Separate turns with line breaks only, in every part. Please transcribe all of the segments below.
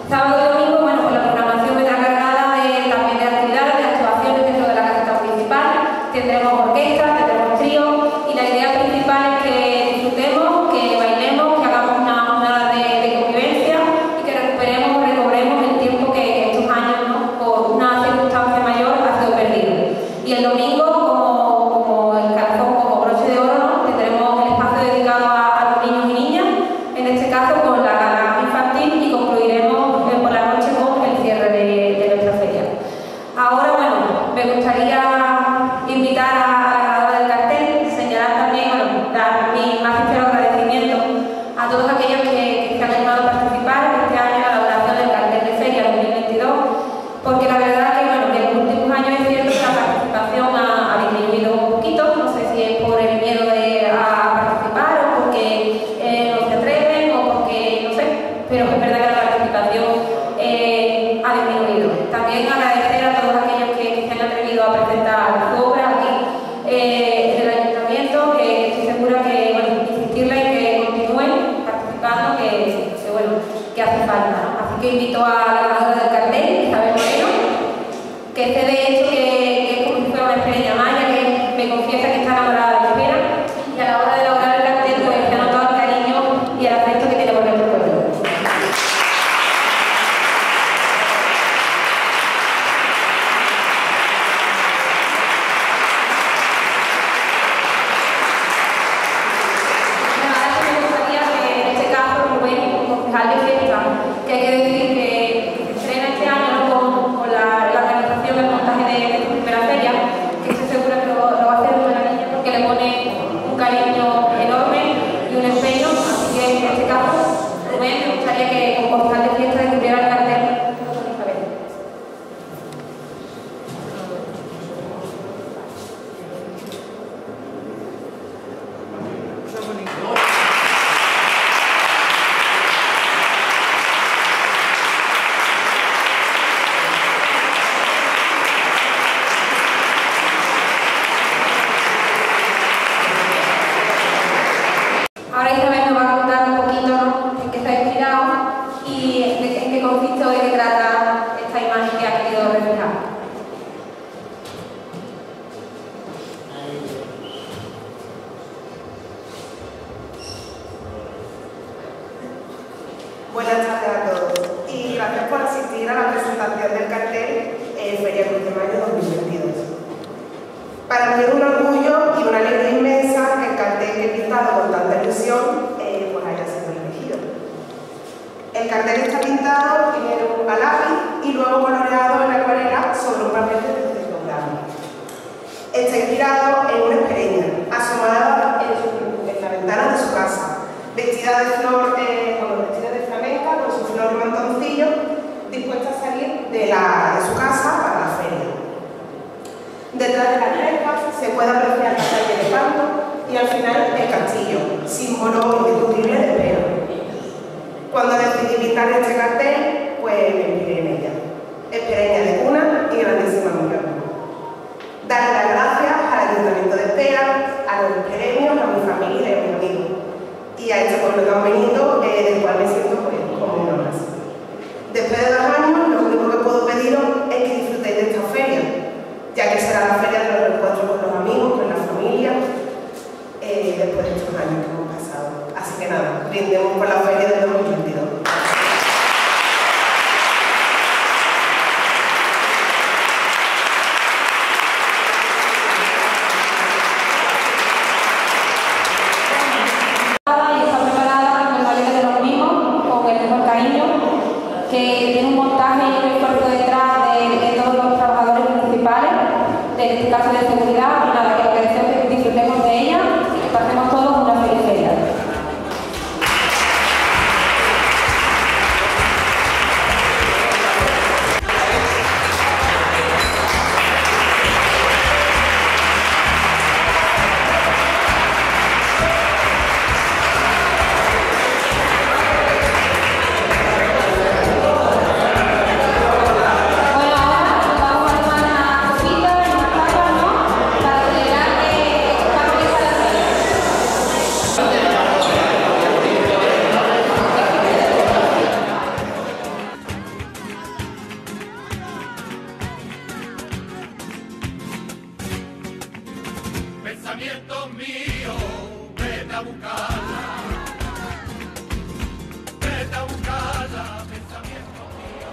Sábado y domingo, bueno, pues la programación vendrá cargada también de actividades, de actuaciones dentro de la caseta municipal. Tendremos orquesta, tendremos trío y la idea principal es que disfrutemos, que bailemos, que hagamos una hora de convivencia y que recobremos el tiempo que estos años, ¿no?, por una circunstancia mayor ha sido perdido. Y el domingo, como el calzón, como broche de oro, ¿no?, tendremos el espacio dedicado a los niños y niñas, en este caso con la gala infantil, y concluiremos por la noche con el cierre de nuestra feria. Ahora, bueno, me gustaría invitar a la ganadora del cartel, señalar también, bueno, dar mi más sincero agradecimiento a todos aquellos que se han animado a participar este año en la elaboración del cartel de feria 2022, porque la verdad que, bueno, que en los últimos años es cierto que la participación ha disminuido un poquito, no sé si es por el miedo a participar o porque no se atreven o porque, no sé, pero es verdad que la participación ha disminuido. También agradecer a todos aquellos que se han atrevido a presentar su obra aquí en el ayuntamiento, que estoy segura que, bueno, insistirle y que continúen participando, que bueno, que hace falta, ¿no? Así que invito a la ganadora del cartel, Isabel Moreno, que este de hecho que es como si fuera una estrella maya, que me confiesa que está enamorada de la espera, y a la hora de elaborar el cartel pues se ha notado el cariño y el afecto que tiene por nuestro pueblo. Que hay que decir que se estrena este año, ¿no?, con la organización del montaje de esta primera feria, que estoy segura que lo va a hacer muy buena niña porque le pone un cariño enorme y un empeño. Así que en este caso, Rubén, me gustaría que como concejal de fiesta descubriera el cartel con Isabel. Ahora Isabel nos va a contar un poquito, ¿no?, en qué está inspirado y en qué consiste o de qué trata esta imagen que ha querido reflejar.
Buenas tardes a todos y gracias por asistir a la presentación del cartel Feria Cruz de Mayo 2022. Para mí es un orgullo y una alegría inmensa que el cartel que he pintado con tanta ilusión pues haya sido elegido. El cartel está pintado primero a lápiz y luego coloreado en acuarela sobre un papel de textilograma. Está inspirado en una espereña asomada en la ventana de su casa, vestida de flor, vestida de flamenca, con su flor mantoncillo, dispuesta a salir de su casa para la feria. Detrás de las rejas se puede apreciar la calle de Panto y al final el castillo, símbolo indiscutible de Espera. Cuando decidí pintar este cartel, pues me inspiré en ella. Espereña de cuna y grandísima mujer. Darle las gracias al Ayuntamiento de Espera, a los espereños, a mi familia y a mis amigos, y a este pueblo tan bonito, del cual me siento pues, como una más. Después de 2 años, lo único que puedo pediros es que disfrutéis de esta feria, ya que será la feria de los reencuentros con los amigos, con la familia, después de estos años que hemos pasado. Así que nada, brindemos por la feria de 2022.
Que tiene un montaje y un esfuerzo detrás de todos los trabajadores municipales, en este caso de seguridad, y nada, que lo que deseo es que disfrutemos de ella y que pasemos todos una feliz feria. Bueno, ahora vamos a tomar una cosita y una tapa, ¿no?
pensamientos míos, vete a buscarla, vete a buscarla, pensamientos míos.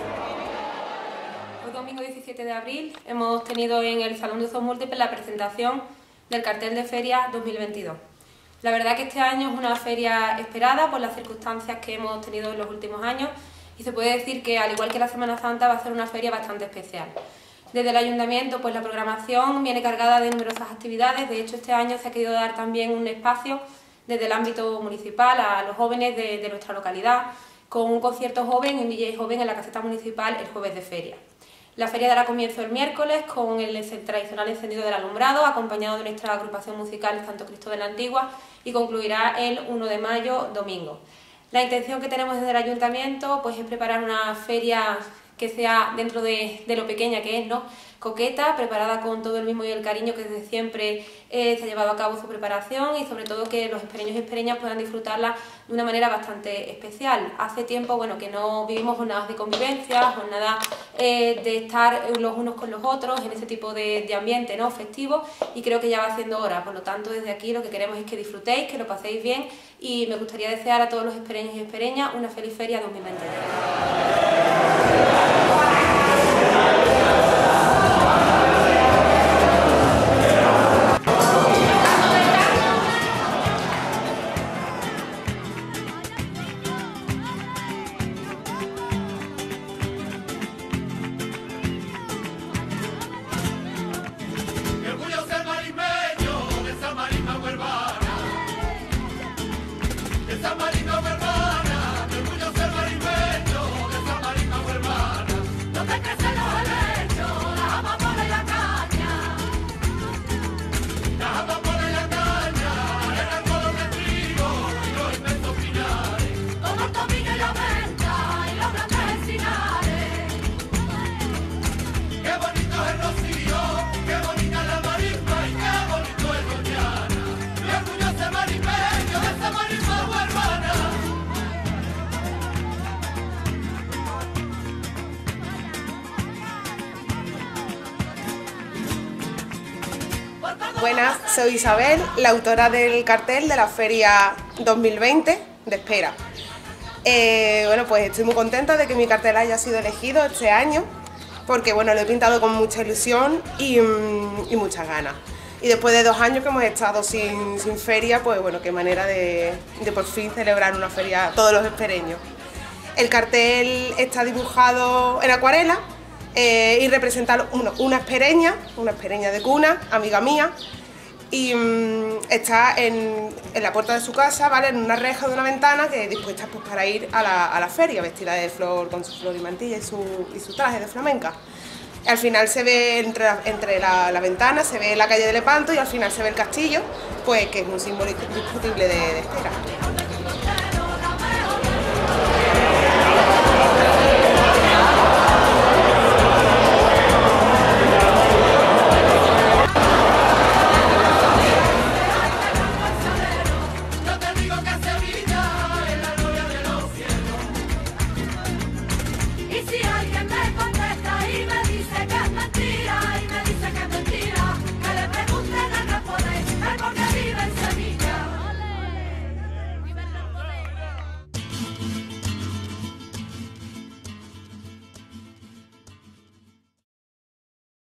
Hoy domingo 17 de abril hemos tenido en el Salón de Usos Múltiples la presentación del cartel de feria 2022. La verdad que este año es una feria esperada por las circunstancias que hemos tenido en los últimos años y se puede decir que, al igual que la Semana Santa, va a ser una feria bastante especial. Desde el Ayuntamiento, pues la programación viene cargada de numerosas actividades. De hecho, este año se ha querido dar también un espacio desde el ámbito municipal a los jóvenes de nuestra localidad, con un concierto joven y un DJ joven en la caseta municipal el jueves de feria. La feria dará comienzo el miércoles con el tradicional encendido del alumbrado, acompañado de nuestra agrupación musical Santo Cristo de la Antigua, y concluirá el 1 de mayo, domingo. La intención que tenemos desde el Ayuntamiento pues, es preparar una feria que sea, dentro de lo pequeña que es, ¿no?, coqueta, preparada con todo el mimo y el cariño que desde siempre se ha llevado a cabo su preparación, y sobre todo que los espereños y espereñas puedan disfrutarla de una manera bastante especial. Hace tiempo que no vivimos jornadas de convivencia, jornadas de estar los unos con los otros en ese tipo de ambiente, ¿no?, festivo, y creo que ya va siendo hora. Por lo tanto, desde aquí lo que queremos es que disfrutéis, que lo paséis bien, y me gustaría desear a todos los espereños y espereñas una feliz feria 2023.
Buenas, soy Isabel, la autora del cartel de la Feria 2020 de Espera. Bueno, pues estoy muy contenta de que mi cartel haya sido elegido este año, porque bueno, lo he pintado con mucha ilusión y muchas ganas. Y después de 2 años que hemos estado sin feria, pues bueno, qué manera de por fin celebrar una feria todos los espereños. El cartel está dibujado en acuarela y representa una espereña de cuna, amiga mía, y está en la puerta de su casa, ¿vale?, en una reja de una ventana, que es dispuesta pues, para ir a la feria, vestida de flor, con su flor y mantilla y su traje de flamenca. Al final se ve entre la ventana, se ve la calle de Lepanto, y al final se ve el castillo, pues que es un símbolo indiscutible de Espera.